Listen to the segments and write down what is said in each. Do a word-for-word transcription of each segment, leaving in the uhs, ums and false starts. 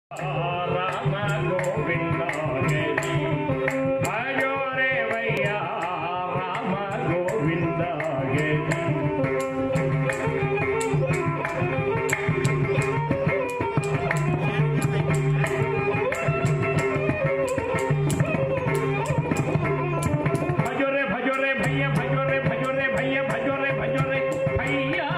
రామ గోవింద భజో రే భయ్యా రామ గోవింద భజో రే భజో రే భయ్యా భజో రే భజో రే భయ్యా భజో రే భజో రే భయ్యా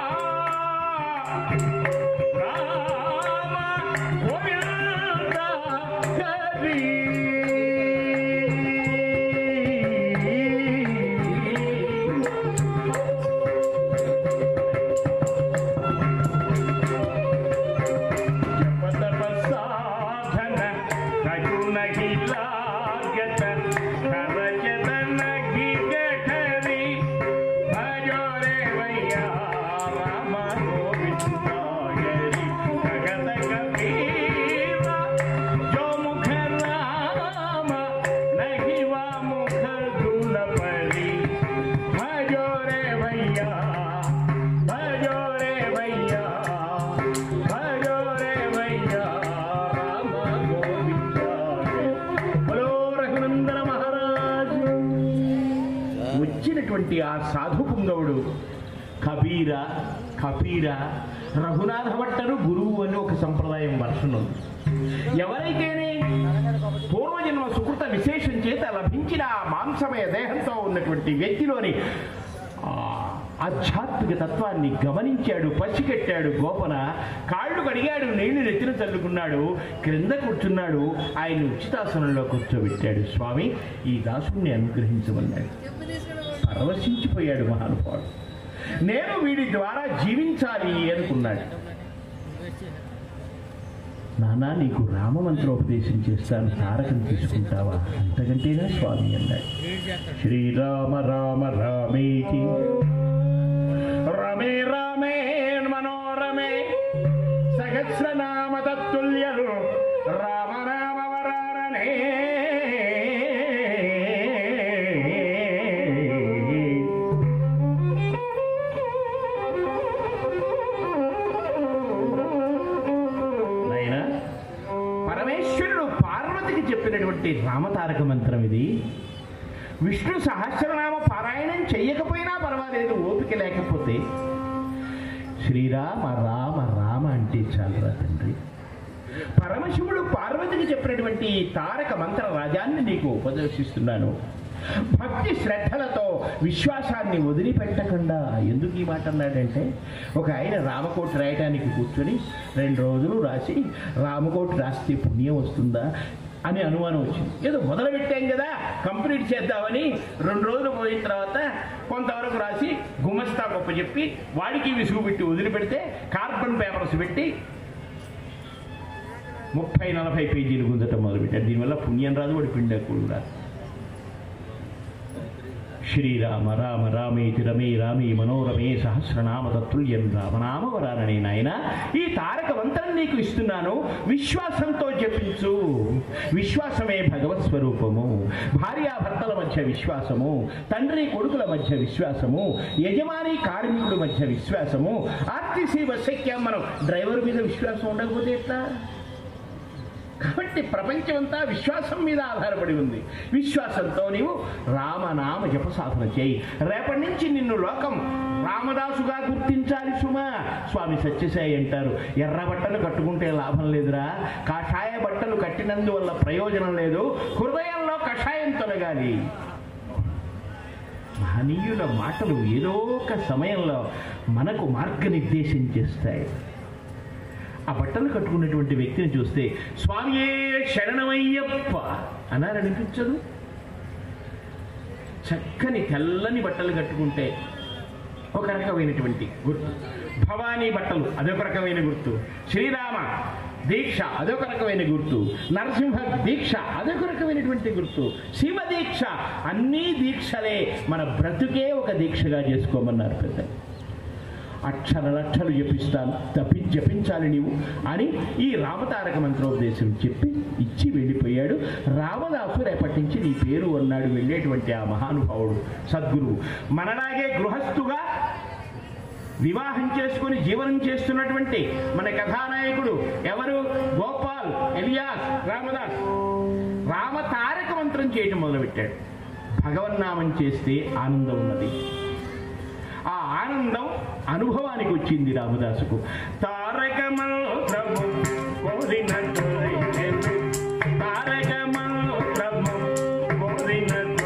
వచ్చినటువంటి ఆ సాధు పుంగవుడు కబీర కపీర రఘునాథ భట్టరు గురువు అని ఒక సంప్రదాయం వర్షం ఉంది. ఎవరైతేనే పూర్వజన్మ సుకృత విశేషం చేత లభించిన ఆ మాంసమయ దేహంతో ఉన్నటువంటి వ్యక్తిలోని ఆధ్యాత్మిక తత్వాన్ని గమనించాడు, పసిగట్టాడు. గోపన కాళ్ళు కడిగాడు, నీళ్లు నెత్తిన చల్లుకున్నాడు, క్రింద కూర్చున్నాడు. ఆయన ఉచితాసనంలో కూర్చోబెట్టాడు. స్వామి ఈ దాసుని అనుగ్రహించమన్నాడు. పరవశించిపోయాడు మహానుభావుడు. నేను వీడి ద్వారా జీవించాలి అనుకున్నాడు. నానా నీకు రామమంత్రోపదేశం చేస్తాను, తారకం తీసుకుంటావా? అంతకంటేనా స్వామి అన్నాడు. శ్రీరామ రామ రామేతి రమే రామే మనోరమే సహస్రనామ తత్తుల్యలు రామనామ వరారణే చెప్పినటువంటి రామతారక మంత్రం ఇది. విష్ణు సహస్రనామ పారాయణం చెయ్యకపోయినా పర్వాలేదు, ఓపిక లేకపోతే శ్రీరామ రామ రామ అంటే చాలురా తండ్రి. పరమశివుడు పార్వతికి చెప్పినటువంటి తారక మంత్ర రాజాన్ని నీకు ఉపదేశిస్తున్నాను. భక్తి శ్రద్ధలతో విశ్వాసాన్ని వదిలిపెట్టకుండా. ఎందుకు ఈ మాట అన్నాడంటే, ఒక ఆయన రామకోటి రాయటానికి కూర్చొని రెండు రోజులు రాసి రామకోటి రాస్తే పుణ్యం వస్తుందా అని అనుమానం వచ్చింది. ఏదో మొదలు పెట్టాం కదా, కంప్లీట్ చేద్దామని రెండు రోజులు పోయిన తర్వాత కొంతవరకు రాసి గుమస్తా గొప్ప చెప్పి వాడికి విసుగు పెట్టి వదిలిపెడితే కార్బన్ పేపర్స్ పెట్టి ముప్పై నలభై పేజీలు గుంజటం మొదలుపెట్టారు. దీనివల్ల పుణ్యం రాదు, వాడి పిండ కూడా. శ్రీరామ రామ రామేతి రమే రామే మనోరమే సహస్రనామ తత్తుల్యం రామనామ వరారణే. నాయన ఈ తారక మంత్రం నీకు ఇస్తున్నాను, విశ్వాసంతో జపించు. విశ్వాసమే భగవత్ స్వరూపము. భార్యాభర్తల మధ్య విశ్వాసము, తండ్రి కొడుకుల మధ్య విశ్వాసము, యజమాని కార్మికుడి మధ్య విశ్వాసము. ఆర్టీసీ బస్ ఎక్కాం మనం, డ్రైవర్ మీద విశ్వాసం ఉండకపోతే ఎట్లా? కాబట్టి ప్రపంచమంతా విశ్వాసం మీద ఆధారపడి ఉంది. విశ్వాసంతో నీవు రామనామ జప సాధన చేయి. రేపటి నుంచి నిన్ను లోకం రామదాసుగా గుర్తించాలి సుమా. స్వామి సత్యసాయి అంటారు, ఎర్ర బట్టలు కట్టుకుంటే లాభం లేదురా, కాషాయ బట్టలు కట్టినందువల్ల ప్రయోజనం లేదు, హృదయంలో కషాయం తొలగాలి. మహనీయుల మాటలు ఏదో ఒక సమయంలో మనకు మార్గనిర్దేశం చేస్తాయి. ఆ బట్టలు కట్టుకున్నటువంటి వ్యక్తిని చూస్తే స్వామియే శరణమయ్యప్ప అన్నారనిపించదు? చక్కని తెల్లని బట్టలు కట్టుకుంటే ఒక రకమైనటువంటి గుర్తు, భవానీ బట్టలు అదొక రకమైన గుర్తు, శ్రీరామ దీక్ష అదొక రకమైన గుర్తు, నరసింహ దీక్ష అదొక రకమైనటువంటి గుర్తు, శివ దీక్ష, అన్నీ దీక్షలే. మన బ్రతుకే ఒక దీక్షగా చేసుకోమన్నారు పెద్దలు. అక్షర లక్షలు జపిస్తాను, తప్పి జపించాలి నీవు అని ఈ రామతారక మంత్రోపదేశం చెప్పి ఇచ్చి వెళ్ళిపోయాడు. రామదాసు రేపటి నుంచి నీ పేరు అన్నాడు వెళ్ళేటువంటి ఆ మహానుభావుడు సద్గురువు. మనలాగే గృహస్థుగా వివాహం చేసుకుని జీవనం చేస్తున్నటువంటి మన కథానాయకుడు ఎవరు? గోపాల్ గోపాల్, ఎలియాస్, రామదాస్ రామ తారక మంత్రం చేయటం మొదలుపెట్టాడు. భగవన్నామం చేస్తే ఆనందం ఉన్నది. ఆ ఆనందం అనుభవానికి వచ్చింది రామదాసుకు. తారక మంత్రము కోరినట్టు తారక మంత్రము కోరినట్టు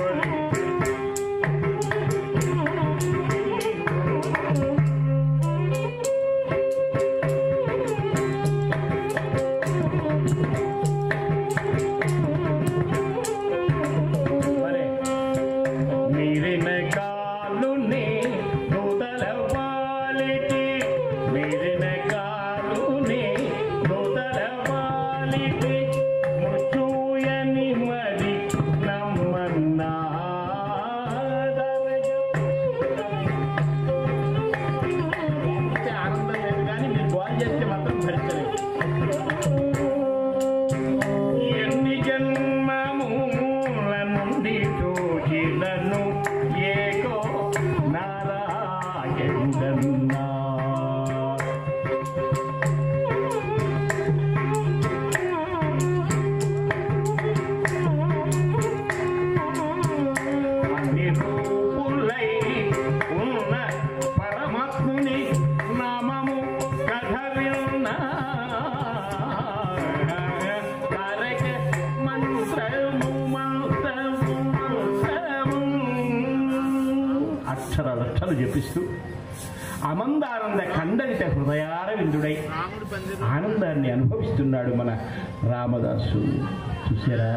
అక్షరాలక్షలు జపిస్తూ అమందానంద ఖండనిత హృదయార విందుడై ఆనందాన్ని అనుభవిస్తున్నాడు మన రామదాసు. చూసారా,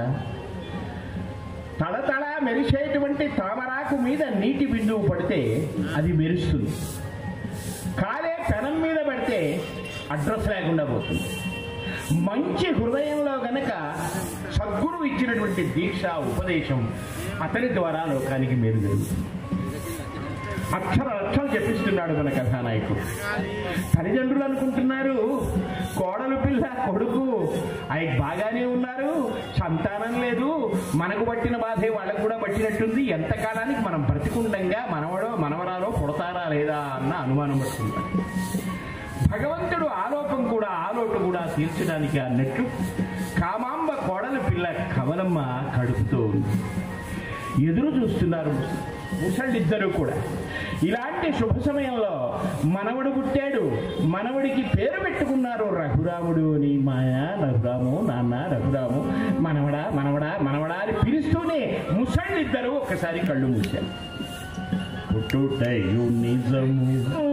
తళతళ మెరిసేటువంటి తామరాకు మీద నీటి బిందువు పడితే అది మెరుస్తుంది. కాలే పెనం మీద పడితే అడ్రస్ లేకుండా పోతుంది. మంచి హృదయంలో గనక సద్గురువు ఇచ్చినటువంటి దీక్ష ఉపదేశం అతని ద్వారా లోకానికి మేలు జరుగుతుంది. అక్షర లక్షలు చెప్పిస్తున్నాడు మన కథానాయకుడు. తల్లిదండ్రులు అనుకుంటున్నారు కోడలు పిల్ల కొడుకు అవి బాగానే ఉన్నారు, సంతానం లేదు, మనకు పట్టిన బాధే వాళ్ళకు కూడా పట్టినట్టుంది, ఎంతకాలానికి మనం బ్రతికుండంగా మనవడో మనవరాలో పుడతారా లేదా అన్న అనుమానం పట్టుకుంటారు. భగవంతుడు ఆలోపం కూడా ఆలోటు కూడా తీర్చడానికి అన్నట్టు కామాంబ కోడలు పిల్ల కమలమ్మ కడుపుతో ఎదురు చూస్తున్నారు ముసళ్ళిద్దరూ కూడా. ఇలాంటి శుభ సమయంలో మనవడు పుట్టాడు. మనవడికి పేరు పెట్టుకున్నారు రఘురాముడు అని. మాయా రఘురాము, నాన్న రఘురాము, మనవడా మనవడా మనవడా అని పిలుస్తూనే ముసళ్ళిద్దరూ ఒక్కసారి కళ్ళు మూశారు. పుట్టుటయు నిజము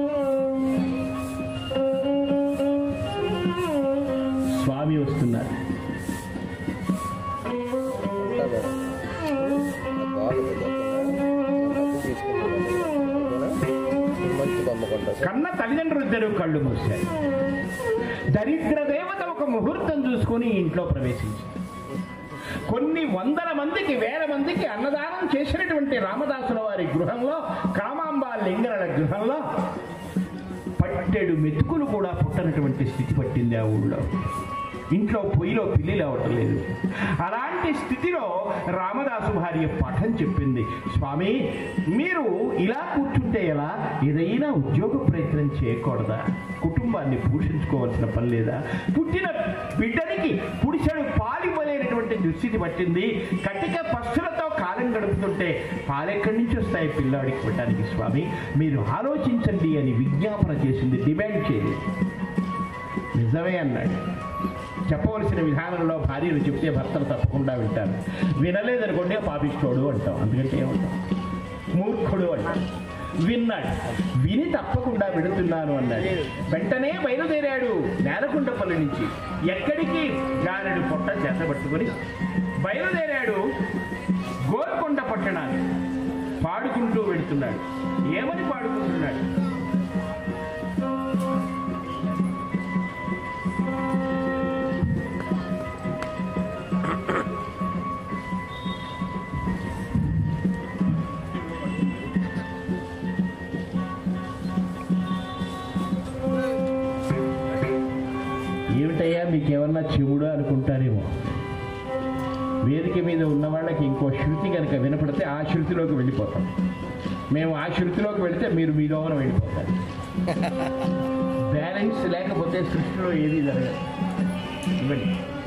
స్వామి వస్తున్నారు. కన్న తల్లిదండ్రులు ఇద్దరు కళ్ళు మూశారు. దరిద్ర దేవత ఒక ముహూర్తం చూసుకొని ఇంట్లో ప్రవేశించి కొన్ని వందల మందికి వేల మందికి అన్నదానం చేసినటువంటి రామదాసుల వారి గృహంలో, కామాంబ లింగనల గృహంలో పట్టెడు మెతుకులు కూడా పుట్టనటువంటి స్థితి పట్టింది ఆ ఊళ్ళో. ఇంట్లో పొయ్యిలో పిల్లి లేవటం లేదు. అలాంటి స్థితిలో రామదాసు భార్య పాఠం చెప్పింది. స్వామి, మీరు ఇలా కూర్చుంటే ఎలా? ఏదైనా ఉద్యోగ ప్రయత్నం చేయకూడదా? కుటుంబాన్ని పోషించుకోవాల్సిన పని లేదా? పుట్టిన బిడ్డనికి పుడిసెడు పాలివ్వలేనటువంటి దుస్థితి పట్టింది. కటిక పస్తులతో కాలం గడుపుతుంటే పాలెక్కడి నుంచి వస్తాయి పిల్లాడికి పెట్టడానికి? స్వామి, మీరు ఆలోచించండి అని విజ్ఞాపన చేసింది, డిమాండ్ చేయలేదు. నిజమే అన్నాడు. చెప్పవలసిన విధానంలో భార్యలు చెప్తే భర్తలు తప్పకుండా వింటారు. వినలేదనుకోండి పాపిస్తోడు అంటాం, అందుకంటే ఏమంటాం, మూర్ఖుడు అంటాం. విన్నాడు, విని తప్పకుండా విడుతున్నాను అన్నాడు. వెంటనే బయలుదేరాడు నేలకొండపల్లి నుంచి. ఎక్కడికి? జానడు పొట్ట చేత పట్టుకొని బయలుదేరాడు గోల్కొండ పట్టణాన్ని. పాడుకుంటూ వెళుతున్నాడు. ఏమని పాడుకుంటున్నాడు? ఏమిటయ్యా మీకేమన్నా చెవుడు అనుకుంటారేమో. వేదిక మీద ఉన్న వాళ్ళకి ఇంకో శృతి కనుక వినపడితే ఆ శృతిలోకి వెళ్ళిపోతాం. మేము ఆ శృతిలోకి వెళితే మీరు మీలోన వెళ్ళిపోతారు. బ్యాలెన్స్ లేకపోతే సృష్టిలో ఏది జరగదు. ఇవ్వండి.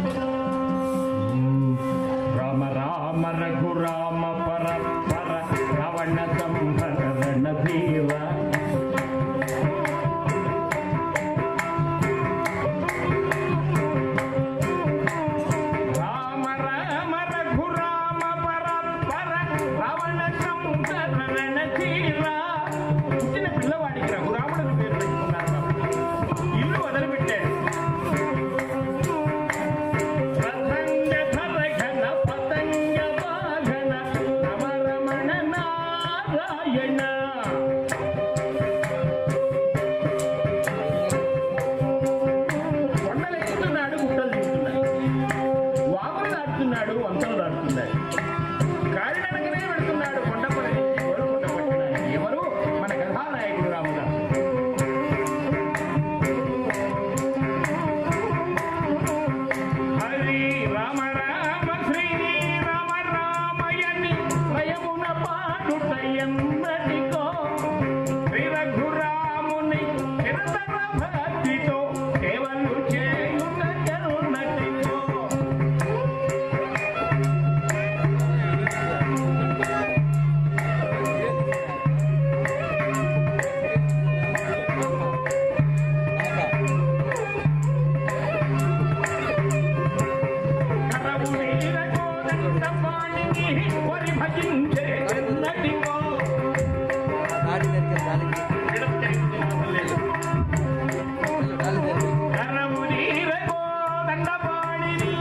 వాడిని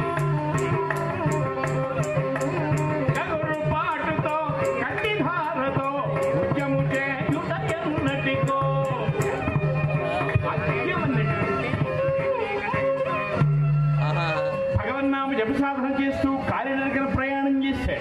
కగురు పాటుతో కట్టిధారతో ముత్యము చేయుట ఎన్నటికో భగవన్నామ జపసాధన చేస్తూ కాలినడకన ప్రయాణం చేశాడు.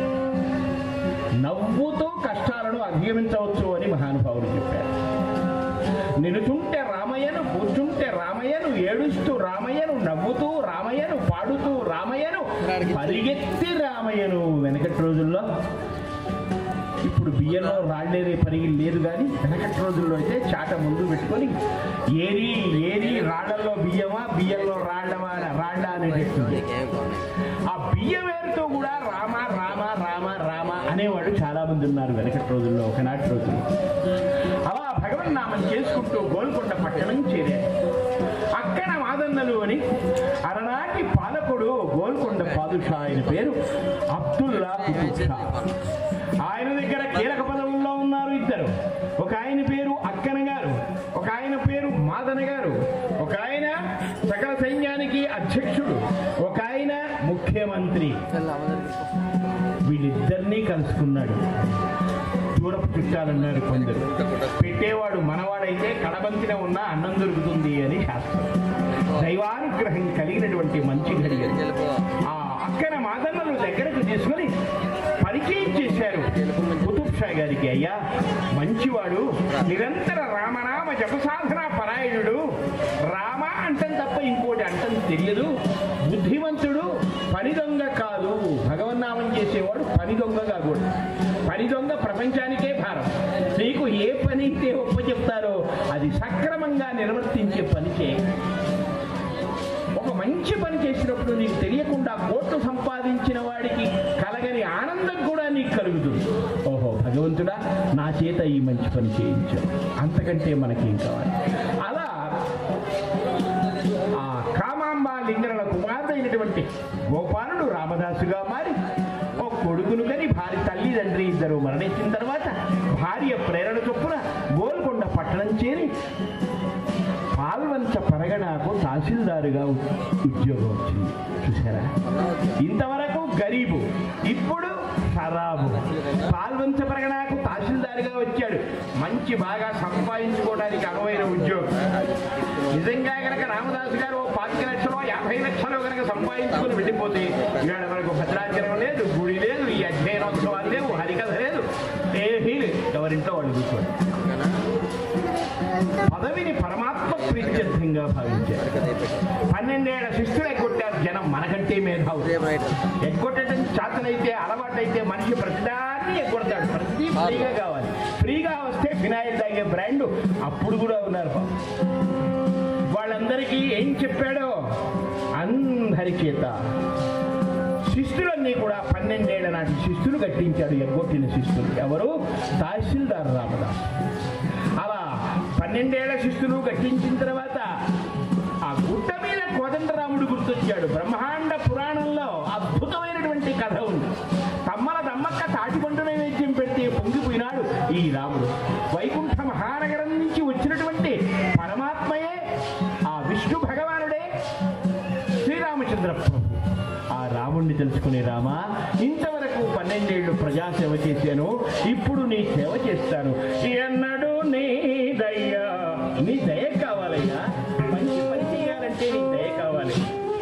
నవ్వుతో కష్టాలను అధిగమించవచ్చు అని మహానుభావులు చెప్పారు. నిలుచుంటే రామయ్యను, కూర్చుంటే రామయ్యను, ఏడుస్తూ రామయ్యను, నవ్వుతూ రామయ్యను, పాడుతూ రామయ్యను, పరిగెత్తి రామయ్యను. వెనకటి రోజుల్లో ఇప్పుడు బియ్యంలో రాళ్ళేరే పరిగి లేదు, కానీ వెనకటి రోజుల్లో అయితే చాట ముందు పెట్టుకొని ఏరి ఏరి రాళ్లలో బియ్యమా బియ్యంలో రాళ్ళమా రాళ్ళ అనేటట్టుంది. ఆ బియ్యం వేరుతో కూడా రామ రామ రామ రామ అనేవాడు చాలా మంది ఉన్నారు వెనకటి రోజుల్లో, ఒకనాటి రోజుల్లో. అలా భగవన్నామం చేసుకుంటూ గోల్కొండ పట్టణం చేరాడు. అక్కడ మాదన్నలు అని అలనాటి పాలకుడు గోల్కొండ పాదుషా, ఆయన పేరు అబ్దుల్లా కుతుబ్ షా. ఆయన దగ్గర కీలక పదవుల్లో ఉన్నారు ఇద్దరు. ఒక ఆయన పేరు అక్కన గారు, ఒక ఆయన పేరు మాదన గారు, ఒక ఆయన సకల సైన్యానికి అధ్యక్షుడు, ఒక ఆయన ముఖ్యమంత్రి. వీళ్ళిద్దరినీ కలుసుకున్నాడు. దూరపు చుట్టాలన్నారు కొందరు. పెట్టేవాడు మనవాడైతే కడబంతిన ఉన్న అన్నం దొరుకుతుంది అని శాస్త్రం. దైవానుగ్రహం కలిగినటువంటి మంచి ఘడియ. ఆ అక్కన మాదన్నలు దగ్గరకు తీసుకొని పరిచయం చేశారు కుతుబ్ షా గారికి. అయ్యా, మంచివాడు, నిరంతర రామనామ జపసాధన పరాయణుడు, రామ అంటం తప్ప ఇంకోటి అంటం తెలియదు, బుద్ధిమంతుడు, పని దొంగ కాదు. భగవన్నామం చేసేవాడు పని దొంగ కాకూడదు. పని దొంగ ప్రపంచానికే భారం. నీకు ఏ పని అయితే ఒప్ప చెప్తారో అది సక్రమంగా నిర్వర్తించే పని చేయ. ఒక మంచి పని చేసినప్పుడు నీకు తెలియకుండా కోట్లు సంపాదించిన వాడికి కలగని ఆనందం కూడా నీకు కలుగుతుంది. ఓహో భగవంతుడా, నా చేత ఈ మంచి పని చేయించావు, అంతకంటే మనకేం కావాలి. అలా ఆ కామాంబ లింగనల కుమార్తె అయినటువంటి గోపాలుడు రామదాసుగా మారి ఓ కొడుకును కని భార్య తల్లిదండ్రి ఇద్దరు మరణించిన తర్వాత భార్య ప్రేరణ చొప్పున గోల్కొండ పట్టణం చేరి పాల్వంచ పరగణకు తహసీల్దారుగా ఉద్యోగం వచ్చింది. చూసారా, ఇంతవరకు గరీబు, ఇప్పుడు ఖరాబు. పాల్వంచ పరగణకు తహసీల్దారుగా వచ్చాడు. మంచి బాగా సంపాదించుకోవడానికి అనువైన ఉద్యోగం. నిజంగా కనుక రామదాసు గారు ఓ పాతిక లక్షలు యాభై లక్షలు కనుక సంపాదించుకుని వెళ్ళిపోతే ఇవాళ మనకు భద్రాచలం లేదు, గుడి లేదు, ఈ అధ్యయనోత్సవాలు లేవు, హరికథ లేదు, ఏమీ లేదు. ఎవరింట్లో వాళ్ళు కూర్చోండి. పదవిని పరమాత్మ ప్రీత్యర్థంగా భావించారు. పన్నెండేళ్ల శిష్యులు ఎగ్గొట్టారు జనం, మనకంటే మేధావు. ఎగ్గొట్టడం చేతనైతే అలవాటైతే మనిషి ప్రతిదాన్ని ఎగ్గొడతాడు. ప్రతి ఫ్రీగా కావాలి. ఫ్రీగా వస్తే ఫినాయిల్ తాగే బ్రాండ్ అప్పుడు కూడా ఉన్నారు. వాళ్ళందరికీ ఏం చెప్పాడో అందరి చేత శిష్యులన్నీ కూడా పన్నెండేళ్ల నాటి శిష్యులు కట్టించాడు. ఎగ్గొట్టిన శిష్యులు ఎవరు? తహసీల్దార్ రామదాస్. అలా పన్నెండేళ్ల శిష్యులు కట్టించిన తర్వాత ఆ గుట్ట మీద కోదండరాముడు గుర్తొచ్చాడు. బ్రహ్మాండ పురాణంలో అద్భుతమైనటువంటి కథ ఉంది. తమ్మల దమ్మక్క తాటిపండు నైవేద్యం పెడితే పొంగిపోయినాడు ఈ రాముడు. వైకుంఠ మహానగరం నుంచి వచ్చినటువంటి పరమాత్మయే, ఆ విష్ణు భగవానుడే శ్రీరామచంద్ర ప్రభు. ఆ రాముణ్ణి తెలుసుకునే రామా, ఇంతవరకు పన్నెండేళ్లు ప్రజాసేవ చేశాను, ఇప్పుడు నీ సేవ చేస్తాను. ఎన్నడూ నీ దయ్యా, నీ దయ కావాలయ్యా. మంచి పని చేయాలంటే నీ దయ కావాలి.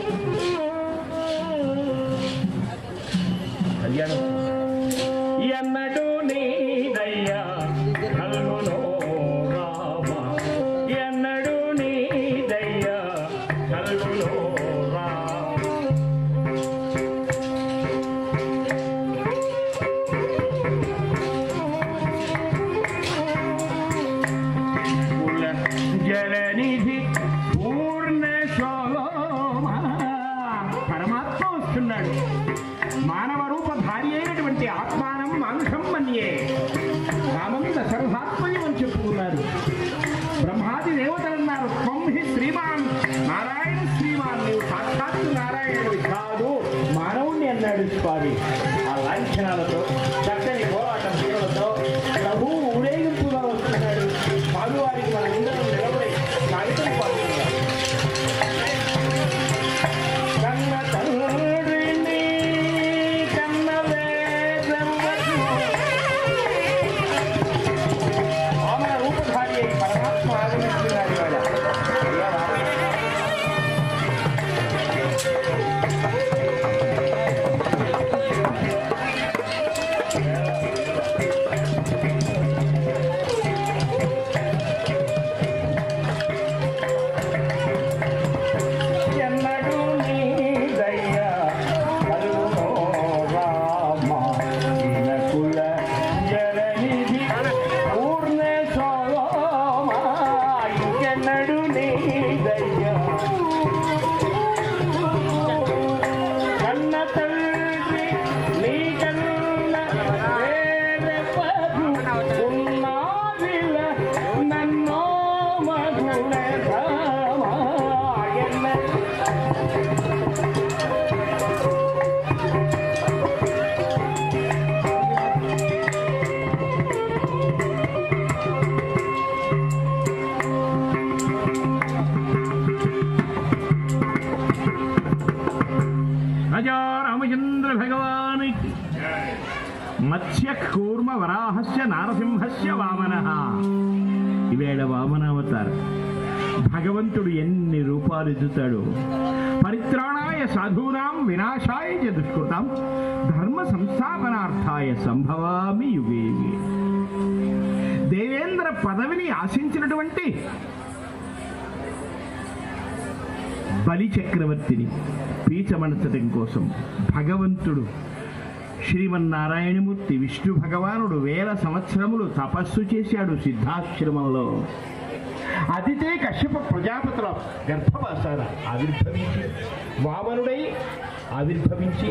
కళ్యాణం. ఎన్నడూ నీ దయ్యా కలుగునో రామ, ఎన్నడూ నీ దయ్యా కలుగునో జలనిధి పూర్ణ శోభ. పరమాత్మ వస్తున్నాడు. మానవ రూపధారి అయినటువంటి ఆత్మానం మాంసం మన్యే. రామం సర్వాత్మయం అని చెప్పుకున్నారు. బ్రహ్మాది దేవతలన్నారు త్వం హి శ్రీమాన్, నారాయణ శ్రీమాన్, నీవు సాక్షాత్తు నారాయణుడు కాదు మానవుణ్ణి అన్నాడు స్వామి. ఆ లాంఛనాలతో చక్కని పోరాటం తీరులతో ప్రభు ఊరేగింపుగా వస్తున్నాడు. స్వామివారికి మన ఇందరం నిలబడి కాగితం పాల్గొన్నారు. రాజా రామచంద్ర భగవానికి మత్స్య కూర్మ వరాహస్య నారసింహస్య వామన. ఈవేళ వామనావతారం. భగవంతుడు ఎన్ని రూపాలు ఎత్తుతాడు. పరిత్రాణాయ సాధూనాం వినాశాయ చ దుష్కృతాం ధర్మ సంస్థాపనార్థాయ సంభవామి యుగే. దేవేంద్ర పదవిని ఆశించినటువంటి బలి చక్రవర్తిని పీచమనచటం కోసం భగవంతుడు శ్రీమన్నారాయణమూర్తి విష్ణు భగవానుడు వేల సంవత్సరములు తపస్సు చేశాడు సిద్ధాశ్రమంలో. అతిథే కశ్యప ప్రజాపతుల గర్భవాసాన ఆవిర్భవించి వామనుడై ఆవిర్భవించి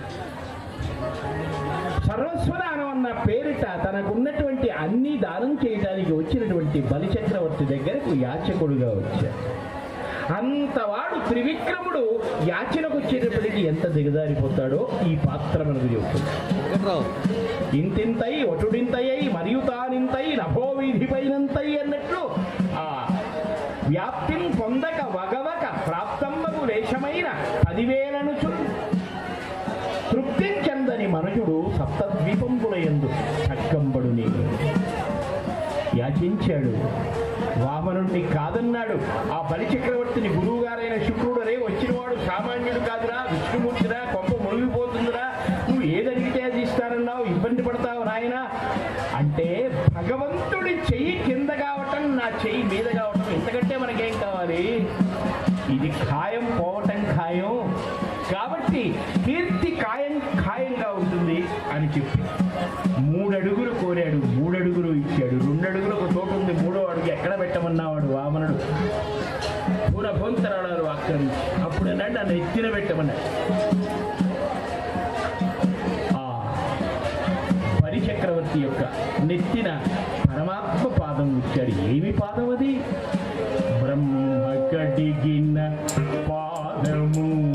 సర్వస్వదానం అన్న పేరిట తనకున్నటువంటి అన్ని దానం చేయడానికి వచ్చినటువంటి బలి చక్రవర్తి దగ్గరకు యాచకుడుగా వచ్చాడు. అంతవాడు త్రివిక్రముడు యాచనకు వచ్చేటప్పటికి ఎంత దిగజారిపోతాడో ఈ పాత్ర మనకు చెబుతుంది. ఇంతింతై ఒటుడింతయ్యై మరియు తానింతై నభోవీధిపైనంతై అన్నట్లు ఆ వ్యాప్తిని పొందక వగవక ప్రాప్తంబకు వేషమైన పదివేలను తృప్తి చెందని మనుజుడు సప్తద్వీపంబులయందు చక్కంబడుని యాచించాడు. వామనుడిని కాదన్నాడు. ఆ బలి చక్రవర్తిని గురువు గారైన శుక్రుడు రే వచ్చినవాడు సామాన్యుడు కాదురా, విష్ణుమూర్తిరా, కొంప మునిగిపోతుందిరా, నువ్వు ఏదడిగితే అది ఇస్తానన్నావు, ఇబ్బంది పడతావు నాయన అంటే భగవంతుడి చెయ్యి కింద కావటం నా చెయ్యి మీద కావటం ఇంతకంటే మనకేం కావాలి? ఇది ఖాయం పోవటం ఖాయం కాబట్టి కీర్తి ఖాయం ఖాయంగా ఉంటుంది అని చెప్పి మూడడుగులు కోరాడు. మూడడుగులు ఇచ్చాడు. రెండడుగులు ఒక తోట ఉంది, మూడో అడుగు ఎక్కడ పెట్టమన్నావాడు వామనుడు. పూర భోంతరాడారు ఆక్రమించి అప్పుడు అన్నాడు నన్ను ఎత్తిన పెట్టమన్నాడు. ఆ బలి చక్రవర్తి యొక్క నెత్తిన పరమాత్మ పాదం ఇచ్చాడు. ఏమి పాదం అది? బ్రహ్మ కడిగిన పాదము